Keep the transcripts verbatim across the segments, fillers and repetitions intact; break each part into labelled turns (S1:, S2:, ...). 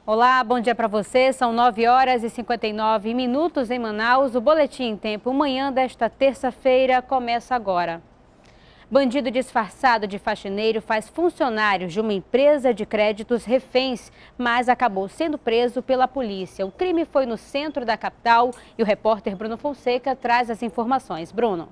S1: Olá, bom dia para você. São nove horas e cinquenta e nove minutos em Manaus. O Boletim em Tempo Manhã desta terça-feira começa agora. Bandido disfarçado de faxineiro faz funcionários de uma empresa de créditos reféns, mas acabou sendo preso pela polícia. O crime foi no centro da capital e o repórter Bruno Fonseca traz as informações. Bruno.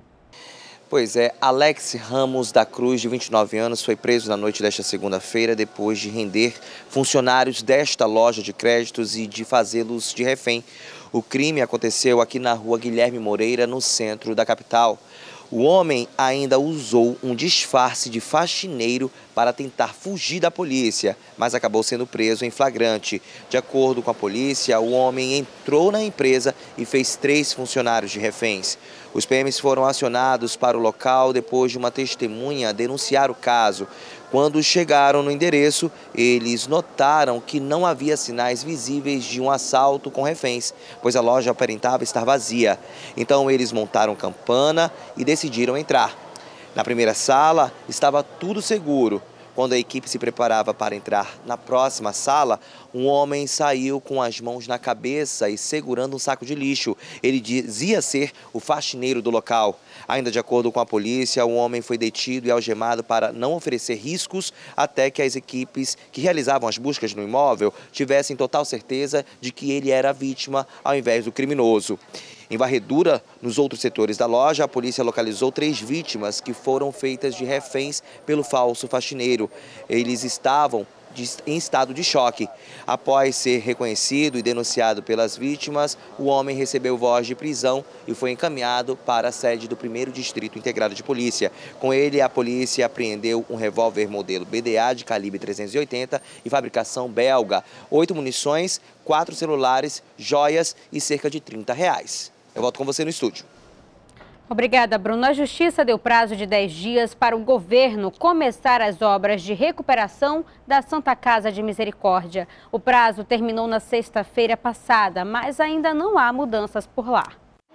S2: Pois é, Alex Ramos da Cruz, de vinte e nove anos, foi preso na noite desta segunda-feira depois de render funcionários desta loja de créditos e de fazê-los de refém. O crime aconteceu aqui na rua Guilherme Moreira, no centro da capital. O homem ainda usou um disfarce de faxineiro para tentar fugir da polícia, mas acabou sendo preso em flagrante. De acordo com a polícia, o homem entrou na empresa e fez três funcionários de reféns. Os P Ms foram acionados para o local depois de uma testemunha denunciar o caso. Quando chegaram no endereço, eles notaram que não havia sinais visíveis de um assalto com reféns, pois a loja aparentava estar vazia. Então eles montaram campana e decidiram entrar. Na primeira sala estava tudo seguro. Quando a equipe se preparava para entrar na próxima sala, um homem saiu com as mãos na cabeça e segurando um saco de lixo. Ele dizia ser o faxineiro do local. Ainda de acordo com a polícia, o homem foi detido e algemado para não oferecer riscos até que as equipes que realizavam as buscas no imóvel tivessem total certeza de que ele era a vítima ao invés do criminoso. Em varredura, nos outros setores da loja, a polícia localizou três vítimas que foram feitas de reféns pelo falso faxineiro. Eles estavam de, em estado de choque. Após ser reconhecido e denunciado pelas vítimas, o homem recebeu voz de prisão e foi encaminhado para a sede do primeiro Distrito Integrado de Polícia. Com ele, a polícia apreendeu um revólver modelo B D A de calibre trezentos e oitenta e fabricação belga, oito munições, quatro celulares, joias e cerca de trinta reais. Eu volto com você no estúdio.
S1: Obrigada, Bruno. A Justiça deu prazo de dez dias para o governo começar as obras de recuperação da Santa Casa de Misericórdia. O prazo terminou na sexta-feira passada, mas ainda não há mudanças por lá.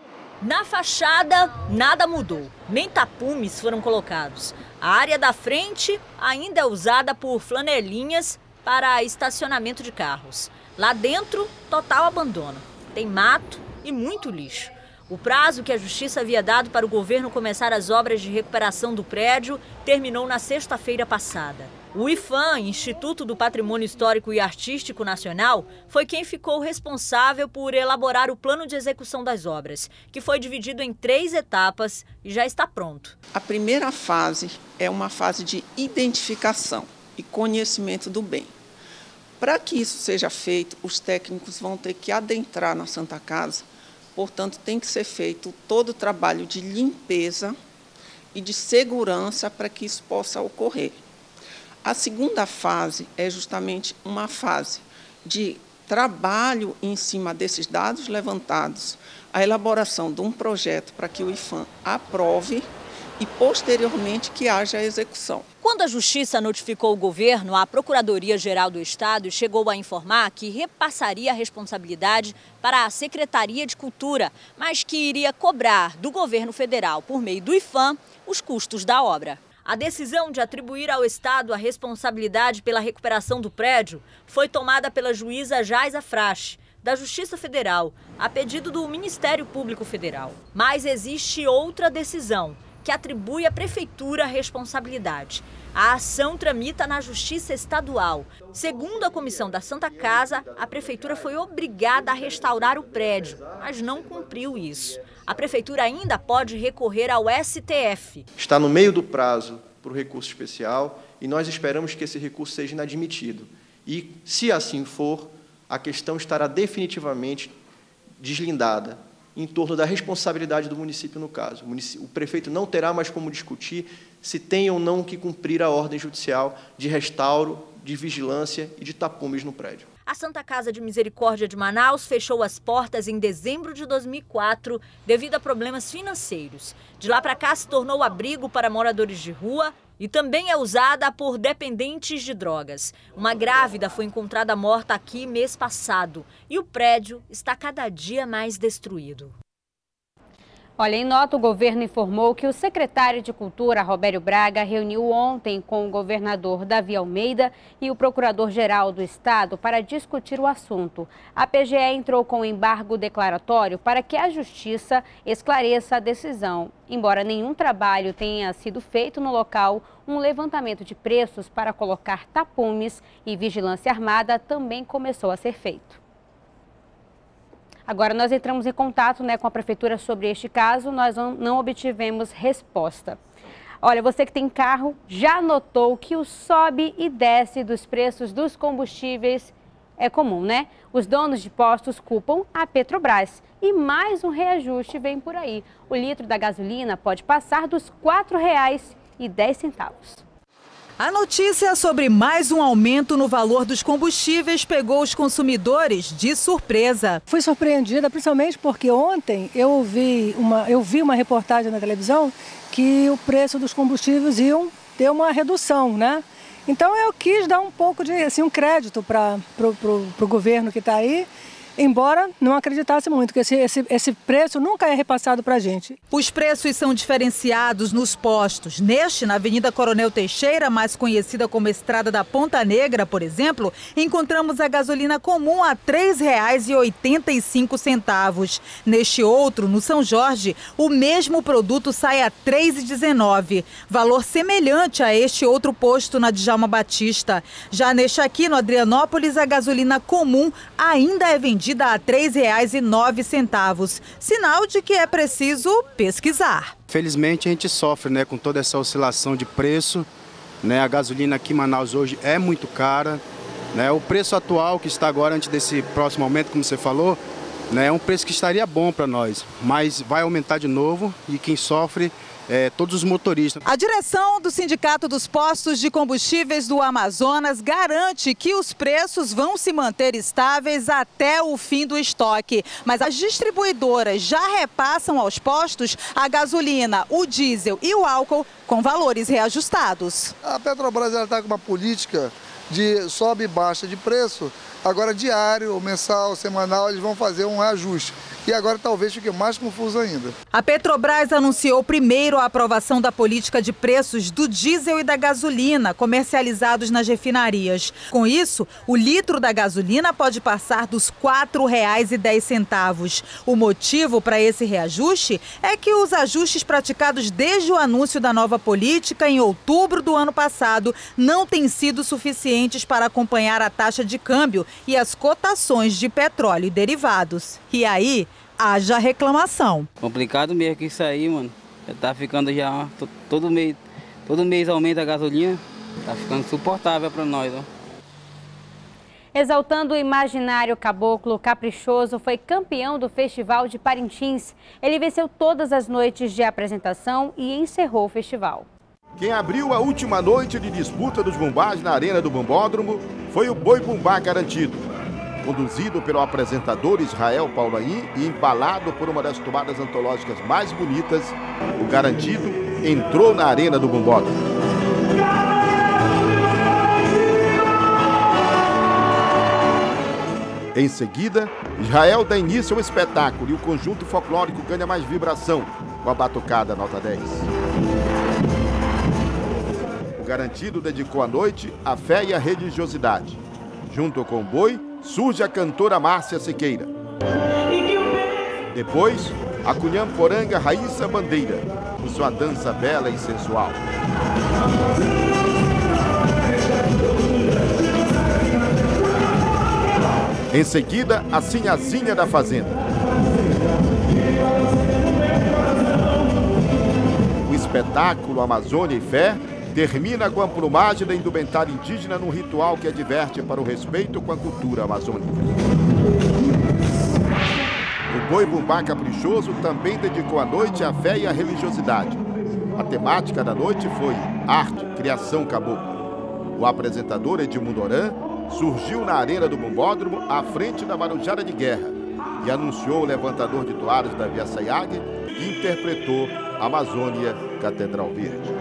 S3: Na fachada, nada mudou. Nem tapumes foram colocados. A área da frente ainda é usada por flanelinhas para estacionamento de carros. Lá dentro, total abandono. Tem mato e muito lixo. O prazo que a Justiça havia dado para o governo começar as obras de recuperação do prédio terminou na sexta-feira passada. O IPHAN, Instituto do Patrimônio Histórico e Artístico Nacional, foi quem ficou responsável por elaborar o plano de execução das obras, que foi dividido em três etapas e já está pronto.
S4: A primeira fase é uma fase de identificação e conhecimento do bem. Para que isso seja feito, os técnicos vão ter que adentrar na Santa Casa, portanto, tem que ser feito todo o trabalho de limpeza e de segurança para que isso possa ocorrer. A segunda fase é justamente uma fase de trabalho em cima desses dados levantados, a elaboração de um projeto para que o IPHAN aprove e, posteriormente, que haja a execução.
S3: Quando a Justiça notificou o governo, a Procuradoria-Geral do Estado chegou a informar que repassaria a responsabilidade para a Secretaria de Cultura, mas que iria cobrar do governo federal, por meio do IPHAN, os custos da obra. A decisão de atribuir ao Estado a responsabilidade pela recuperação do prédio foi tomada pela juíza Jaisa Frache, da Justiça Federal, a pedido do Ministério Público Federal. Mas existe outra decisão, que atribui à Prefeitura a responsabilidade. A ação tramita na Justiça Estadual. Segundo a comissão da Santa Casa, a Prefeitura foi obrigada a restaurar o prédio, mas não cumpriu isso. A Prefeitura ainda pode recorrer ao S T F.
S5: Está no meio do prazo para o recurso especial e nós esperamos que esse recurso seja inadmitido. E, se assim for, a questão estará definitivamente deslindada em torno da responsabilidade do município no caso. O prefeito não terá mais como discutir se tem ou não que cumprir a ordem judicial de restauro, de vigilância e de tapumes no prédio.
S3: A Santa Casa de Misericórdia de Manaus fechou as portas em dezembro de dois mil e quatro devido a problemas financeiros. De lá para cá se tornou abrigo para moradores de rua e também é usada por dependentes de drogas. Uma grávida foi encontrada morta aqui mês passado e o prédio está cada dia mais destruído.
S1: Olha, em nota, o governo informou que o secretário de Cultura, Robério Braga, reuniu ontem com o governador Davi Almeida e o procurador-geral do estado para discutir o assunto. A P G E entrou com embargo declaratório para que a justiça esclareça a decisão. Embora nenhum trabalho tenha sido feito no local, um levantamento de preços para colocar tapumes e vigilância armada também começou a ser feito. Agora, nós entramos em contato, né, com a prefeitura sobre este caso, nós não, não obtivemos resposta. Olha, você que tem carro já notou que o sobe e desce dos preços dos combustíveis é comum, né? Os donos de postos culpam a Petrobras e mais um reajuste vem por aí. O litro da gasolina pode passar dos quatro reais e dez centavos.
S6: A notícia sobre mais um aumento no valor dos combustíveis pegou os consumidores de surpresa.
S7: Fui surpreendida, principalmente porque ontem eu vi uma, eu vi uma reportagem na televisão que o preço dos combustíveis iam ter uma redução, né? Então eu quis dar um pouco de assim, um crédito para pro, pro, pro governo que está aí, embora não acreditasse muito, que esse, esse, esse preço nunca é repassado para a gente.
S6: Os preços são diferenciados nos postos. Neste, na Avenida Coronel Teixeira, mais conhecida como Estrada da Ponta Negra, por exemplo, encontramos a gasolina comum a três reais e oitenta e cinco centavos. Neste outro, no São Jorge, o mesmo produto sai a três reais e dezenove centavos. Valor semelhante a este outro posto na Djalma Batista. Já neste aqui, no Adrianópolis, a gasolina comum ainda é vendida a três reais e nove centavos, sinal de que é preciso pesquisar.
S8: Felizmente a gente sofre, né, com toda essa oscilação de preço, né? A gasolina aqui em Manaus hoje é muito cara, né? O preço atual que está agora antes desse próximo aumento, como você falou, né, é um preço que estaria bom para nós, mas vai aumentar de novo e quem sofre É, todos os motoristas.
S6: A direção do Sindicato dos Postos de Combustíveis do Amazonas garante que os preços vão se manter estáveis até o fim do estoque. Mas as distribuidoras já repassam aos postos a gasolina, o diesel e o álcool com valores reajustados.
S9: A Petrobras está com uma política de sobe e baixa de preço. Agora diário, mensal, semanal, eles vão fazer um reajuste. E agora talvez fique mais confuso ainda.
S6: A Petrobras anunciou primeiro a aprovação da política de preços do diesel e da gasolina comercializados nas refinarias. Com isso, o litro da gasolina pode passar dos quatro reais e dez centavos. O motivo para esse reajuste é que os ajustes praticados desde o anúncio da nova política em outubro do ano passado não têm sido suficientes para acompanhar a taxa de câmbio e as cotações de petróleo e derivados. E aí, haja reclamação.
S10: Complicado mesmo que isso aí, mano. Já tá ficando já, todo mês, todo mês aumenta a gasolina, tá ficando insuportável para nós, ó.
S1: Exaltando o imaginário caboclo, Caprichoso foi campeão do Festival de Parintins. Ele venceu todas as noites de apresentação e encerrou o festival.
S11: Quem abriu a última noite de disputa dos bumbás na Arena do Bombódromo foi o Boi Bumbá Garantido. Conduzido pelo apresentador Israel Paulaim e embalado por uma das toadas antológicas mais bonitas, o Garantido entrou na Arena do Bombódromo. Em seguida, Israel dá início ao espetáculo e o conjunto folclórico ganha mais vibração com a batucada nota dez. O Garantido dedicou a noite à fé e à religiosidade. Junto com o boi, surge a cantora Márcia Siqueira. Depois, a cunhamporanga Raíssa Bandeira, com sua dança bela e sensual. Em seguida, a Sinhazinha da Fazenda. O espetáculo Amazônia e Fé termina com a plumagem da indumentária indígena num ritual que adverte para o respeito com a cultura amazônica. O Boi Bumbá Caprichoso também dedicou a noite à fé e à religiosidade. A temática da noite foi arte, criação cabocla. O apresentador Edmundo Oran surgiu na Arena do Bombódromo à frente da Marujara de Guerra e anunciou o levantador de toadas da Via Sayag, que interpretou Amazônia, Catedral Verde.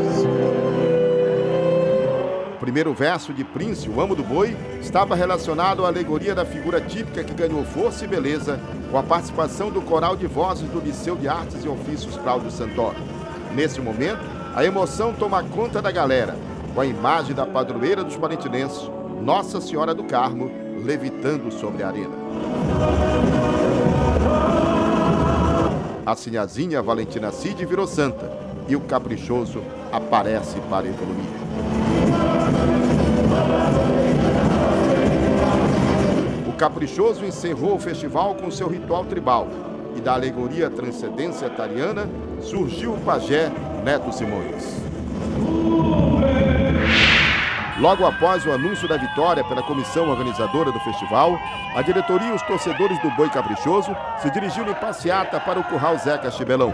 S11: O primeiro verso de Prince, o Amo do Boi, estava relacionado à alegoria da figura típica que ganhou força e beleza com a participação do Coral de Vozes do Liceu de Artes e Ofícios Cláudio Santoro. Nesse momento, a emoção toma conta da galera, com a imagem da padroeira dos palentinenses, Nossa Senhora do Carmo, levitando sobre a arena. A sinhazinha Valentina Cid virou santa e o caprichoso aparece para evoluir. O caprichoso encerrou o festival com seu ritual tribal e da alegoria Transcendência Tariana surgiu o pajé Neto Simões. Logo após o anúncio da vitória pela comissão organizadora do festival, a diretoria e os torcedores do Boi Caprichoso se dirigiram em passeata para o Curral Zeca Chibelão.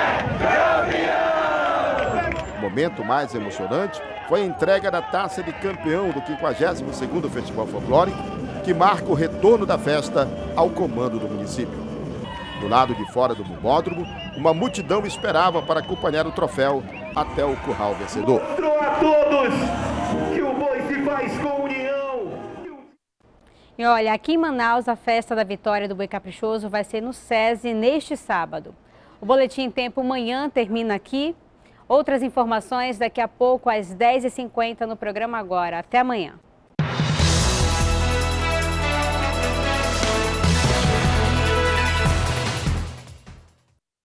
S11: O momento mais emocionante foi a entrega da taça de campeão do quinquagésimo segundo Festival Folclórico, que marca o retorno da festa ao comando do município. Do lado de fora do bombódromo, uma multidão esperava para acompanhar o troféu até o curral vencedor.
S12: Mostrou a todos que o boi se faz com união.
S1: E olha, aqui em Manaus, a festa da vitória do Boi Caprichoso vai ser no SESI neste sábado. O Boletim em Tempo Manhã termina aqui. Outras informações daqui a pouco às dez e cinquenta no programa Agora. Até amanhã.